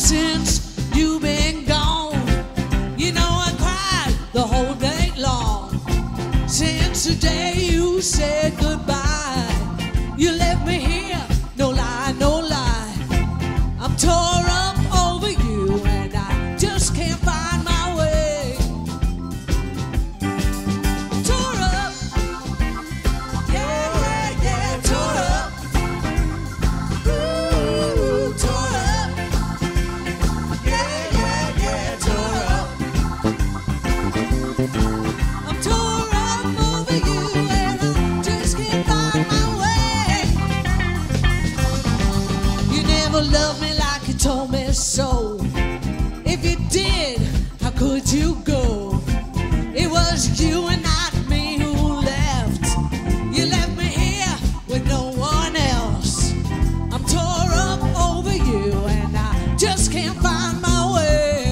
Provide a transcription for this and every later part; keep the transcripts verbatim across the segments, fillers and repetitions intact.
since you've been gone. You know I cried the whole day long. Since the day you said goodbye, you left me here, no lie, no lie. I'm tore up over you and I just can't find my way. Tore up, yeah, yeah, yeah, tore up. Ooh, tore up, yeah, yeah, yeah, tore up. I'm tore up over you and I just can't find my way. You never loved me like you told me so. If you did, how could you go? It was you and not me who left. You left me here with no one else. I'm tore up over you and I just can't find my way.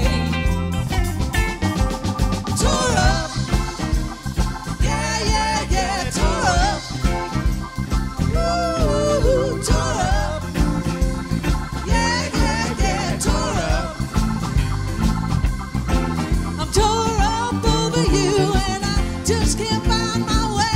Tore up, yeah, yeah, yeah, tore up. Ooh, tore up, yeah, yeah, yeah, tore up. I'm tore up over you and I just can't find my way.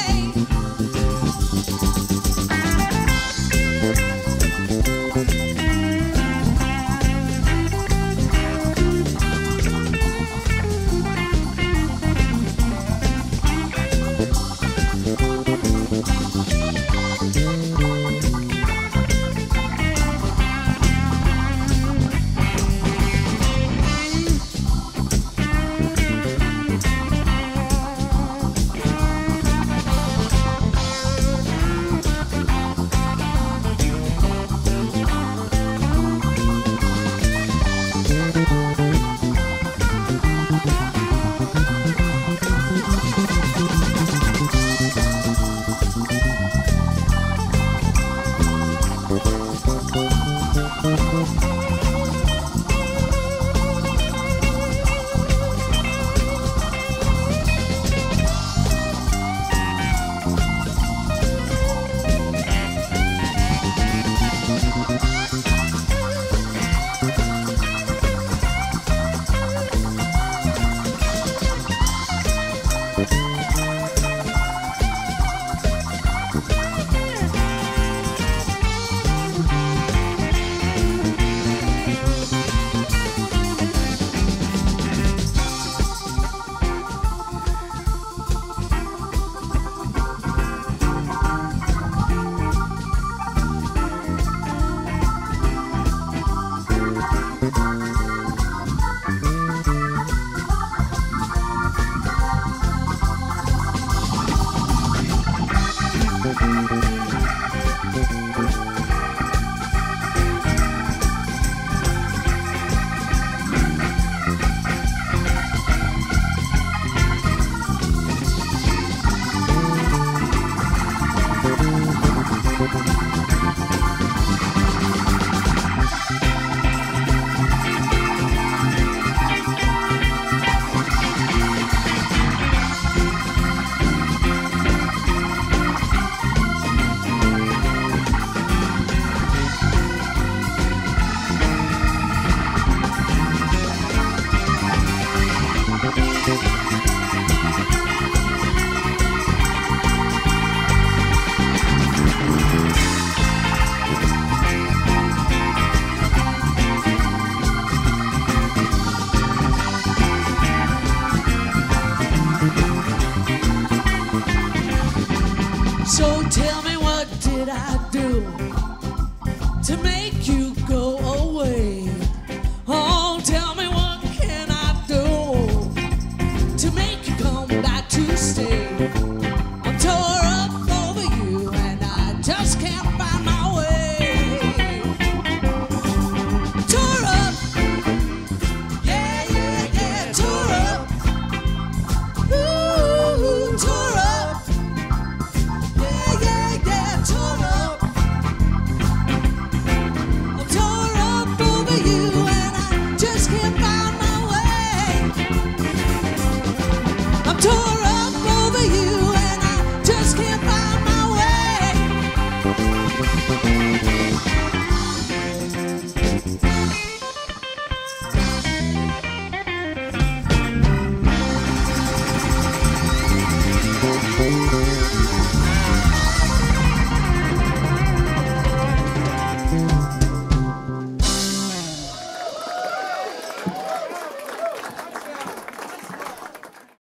So tell me, what did I do to make you go away? Oh, tell me, what can I do to make you come back to stay? I'm tore up over you and I just can't find my way. Tore up, yeah, yeah, yeah, tore up. Ooh, tore up. Yeah, yeah, yeah, tore up. I'm tore up over you and I just can't find my way. I'm tore up over you and I just can't find my way.